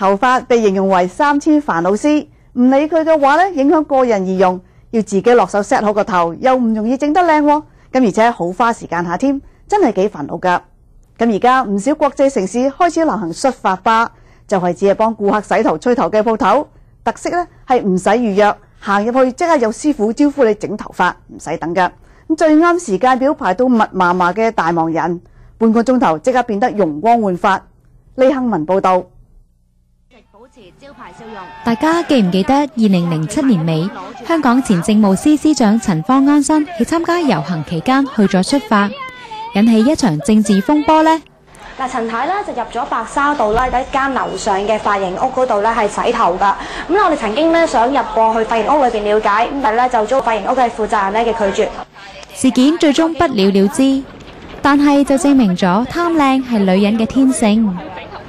頭髮被形容為3000煩惱絲，唔理佢嘅話呢，影響個人儀容，要自己落手 set 好個頭，又唔容易整得靚喎，咁而且好花時間下添，真係幾煩惱㗎。咁而家唔少國際城市開始流行恤髮吧，就係只係幫顧客洗頭吹頭嘅鋪頭，特色呢係唔使預約，行入去即刻有師傅招呼你整頭髮，唔使等㗎。咁最啱時間表排到密麻麻嘅大忙人，半個鐘頭即刻變得容光煥發。李亨文報導。 大家記唔記得2007年尾，香港前政務司司長陳方安生喺參加遊行期間去咗恤髮，引起一場政治風波呢？ 嗱，陳太咧就入咗白沙道啦，一間樓上嘅髮型屋嗰度咧係洗頭㗎。咁我哋曾經咧想入過去髮型屋裏邊了解，咁但係咧就遭髮型屋嘅負責人咧嘅拒絕。 事件最終不了了之，但係就證明咗貪靚係女人嘅天性。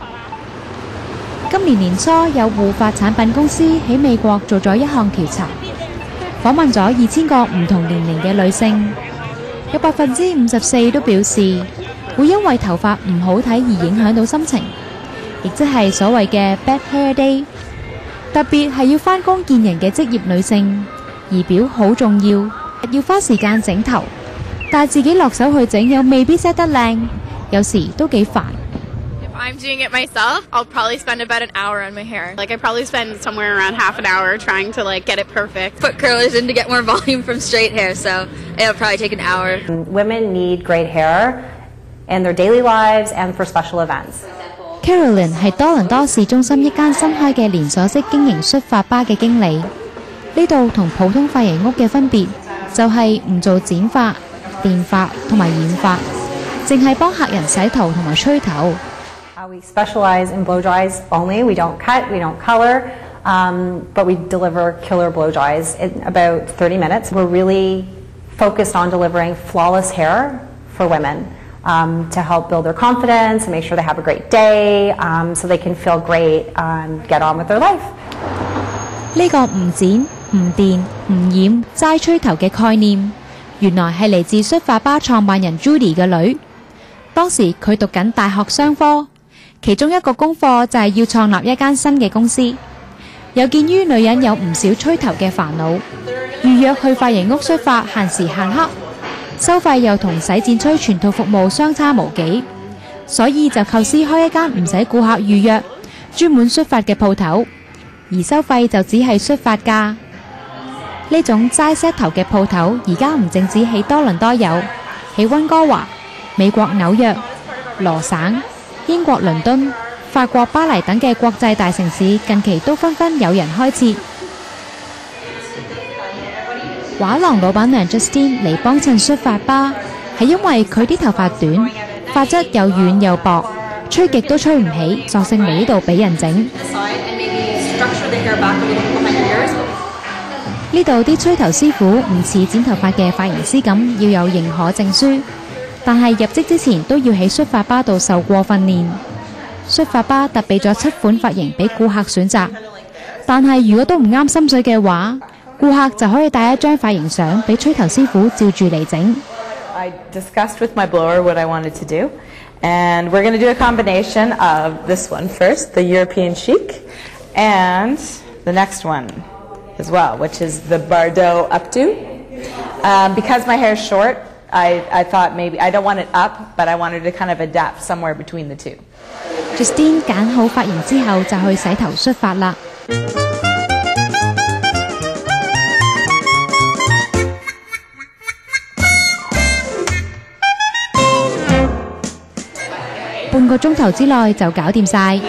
今年年初，有護髮產品公司喺美國做咗一項調查，訪問咗2000個唔同年齡嘅女性，有54%都表示會因為頭髮唔好睇而影響到心情，亦即係所謂嘅 bad hair day。特別係要返工見人嘅職業女性，儀表好重要，要花時間整頭，但係自己落手去整又未必 set 得靚，有時都幾煩。 I'm doing it myself. I'll probably spend about an hour on my hair. Like I probably spend somewhere around half an hour trying to get it perfect. Put curlers in to get more volume from straight hair, so it'll probably take an hour. Women need great hair in their daily lives and for special events. Caroline 係多倫多市中心一間新開嘅連鎖式經營恤髮吧嘅經理。呢度同普通髮型屋嘅分別就係唔做剪髮、電髮同埋染髮，淨係幫客人洗頭同埋吹頭。 We specialize in blow dries only. We don't cut, we don't color, but we deliver killer blow dries in about 30 minutes. We're really focused on delivering flawless hair for women to help build their confidence and make sure they have a great day so they can feel great and get on with their life. 呢個唔剪、唔電、唔染、齋吹頭嘅概念，原來係嚟自恤髮吧創辦人 Judy 嘅女。當時佢讀緊大學商科。其中一個功課就係要創立一間新嘅公司。有見於女人有唔少吹頭嘅煩惱，預約去髮型屋恤髮限時限刻，收費又同洗剪吹全套服務相差無幾，所以就構思開一間唔使顧客預約、專門恤髮嘅鋪頭，而收費就只係恤髮價。呢種齋 set 頭嘅鋪頭而家唔淨止喺多倫多有，喺溫哥華、美國紐約、羅省、英國倫敦、法國巴黎等嘅國際大城市近期都紛紛有人開設。畫廊老闆娘 Justine 嚟幫襯恤髮吧，係因為佢啲頭髮短，髮質又軟又薄，吹極都吹唔起，索性嚟呢度俾人整。呢度啲吹頭師傅唔似剪頭髮嘅髮型師咁要有認可證書。但係入職之前都要喺恤髮吧度受過訓練。恤髮吧特備咗7款髮型俾顧客選擇，但係如果都唔啱心水嘅話，顧客就可以帶一張髮型相俾吹頭師傅照住嚟整。 I discussed with my blower what I wanted to do, and we're going to do a combination of this one first, the European chic, and the next one as well, which is the Bardot updo. Because my hair is short,I thought maybe I don't want it up, but I wanted to kind of adapt somewhere between the two. Justine 揀好髮型之後就去洗頭恤髮啦。半個鐘頭之內就搞掂晒。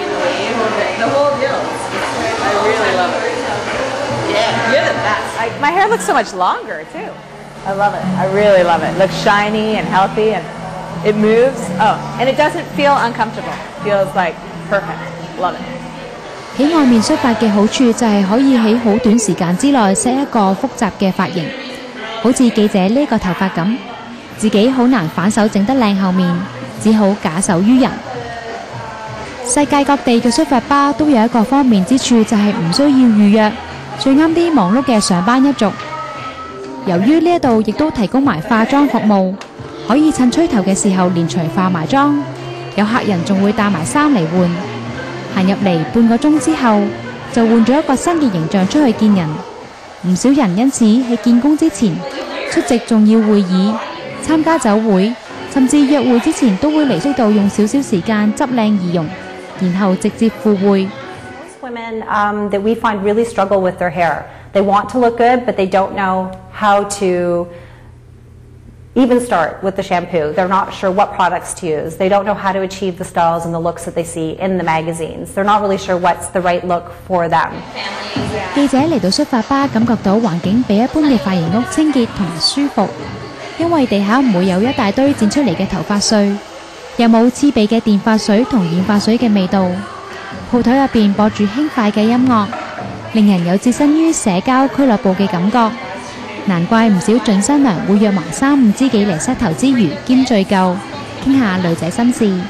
My hair looks so much longer too.I love it. I really love it. It looks shiny and healthy and it moves. Oh, and it doesn't feel uncomfortable. It feels like perfect. Love it. 喺外面恤髮嘅好處就係可以喺好短時間之內 set 一個複雜嘅髮型，好似記者呢個頭髮咁，自己好難反手整得靚後面，只好假手於人。世界各地嘅恤髮吧都有一個方便之處，就係唔需要預約，最啱啲忙碌嘅上班一族。由於呢一度亦都提供埋化妝服務，可以趁吹頭嘅時候連隨化埋妝，有客人仲會帶埋衫嚟換。 行入嚟半個鐘之後，就換咗一個新嘅形象出去見人。唔少人因此喺見工之前出席重要會議、參加酒會，甚至約會之前都會離宿度用少少時間執靚儀容，然後直接赴會。 Women that we find really struggle with their hair. They want to look good, but they don't know how to even start with the shampoo. They're not sure what products to use. They don't know how to achieve the styles and the looks that they see in the magazines. They're not really sure what's the right look for them. 記者嚟到梳髮吧，感覺到環境比一般嘅髮型屋清潔同埋舒服，因為地下唔會有一大堆剪出嚟嘅頭髮碎，又冇刺鼻嘅電髮水同染髮水嘅味道。鋪頭入邊播住輕快嘅音樂，令人有置身於社交俱樂部嘅感覺。難怪唔少準新娘會約埋3、5知己嚟 set 頭之餘兼聚舊，傾下女仔心事。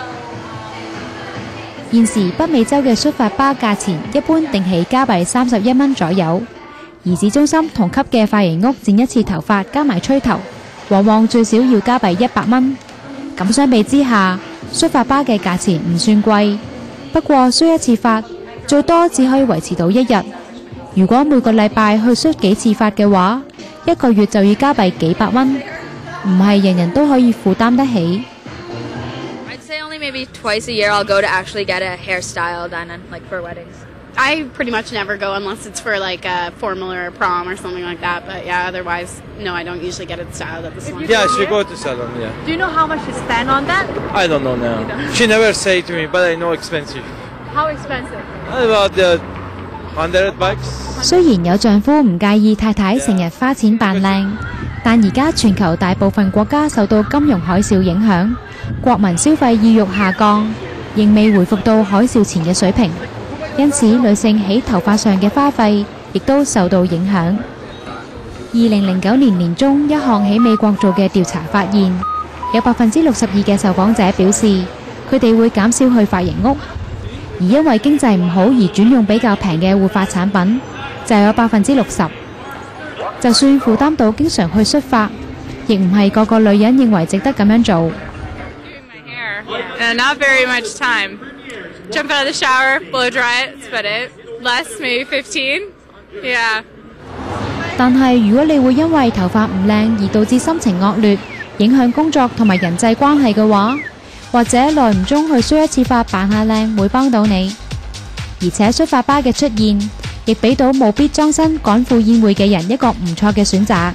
現時北美洲嘅梳髮吧價錢一般定起加幣31蚊左右，而市中心同級嘅髮型屋剪一次頭髮加埋吹頭，往往最少要加幣100蚊。咁相比之下，梳髮吧嘅價錢唔算貴，不過梳一次髮最多只可以維持到1日。如果每個禮拜去梳幾次髮嘅話，1個月就要加幣幾百蚊，唔係人人都可以負擔得起。 I'd say only maybe twice a year I'll go to actually get a hairstyle done, like for weddings. I pretty much never go unless it's for like a formal or a prom or something like that. But yeah, otherwise, no, I don't usually get it styled at the salon. Yeah, she go to salon, yeah. Do you know how much you spend on that? I don't know now. She never say to me, but I know expensive. How expensive? About $100. 雖然有丈夫唔介意太太成日花錢扮靚，但而家全球大部分國家受到金融海嘯影響，國民消費意欲下降，仍未回復到海嘯前嘅水平，因此女性喺頭髮上嘅花費亦都受到影響。2009年年中，一項喺美國做嘅調查發現，有62%嘅受訪者表示佢哋會減少去髮型屋，而因為經濟唔好而轉用比較平嘅護髮產品，就有60%。就算負擔到經常去梳髮，亦唔係個個女人認為值得咁樣做。 Doing my hair, not very much time. Jump out of the shower, blow dry it, that's about it. Less, maybe 15. Yeah. 但係如果你會因為頭髮唔靚而導致心情惡劣，影響工作同埋人際關係嘅話，或者耐唔中去梳一次髮扮下靚會幫到你。而且梳髮吧嘅出現，亦俾到務必裝身趕赴宴會嘅人一個唔錯嘅選擇。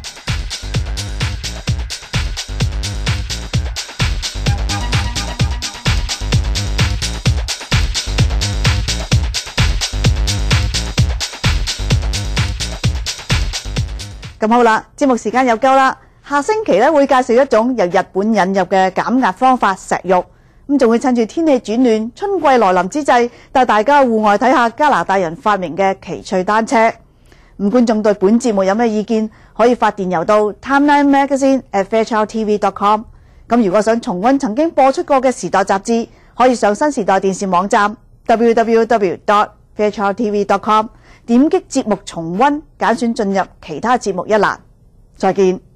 咁好啦，節目時間又夠啦。下星期咧會介紹一種由日本引入嘅減壓方法石浴，咁仲會趁住天氣轉暖、春季來臨之際，帶大家戶外睇下加拿大人發明嘅奇趣單車。咁觀眾對本節目有咩意見，可以發電郵到 timelinemagazine@fairchildtv.com。咁如果想重溫曾經播出過嘅時代雜誌，可以上新時代電視網站 www.fairchildtv.com。點擊節目重溫，揀選進入其他節目一欄。再見。